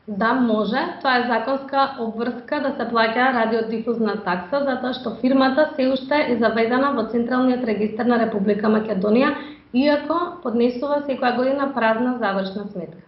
Да, може. Тоа е законска обврска да се плаќа радиодифузна такса, затоа што фирмата се уште е заведена во Централниот регистар на Република Македонија, иако поднесува секоја година празна завршна сметка.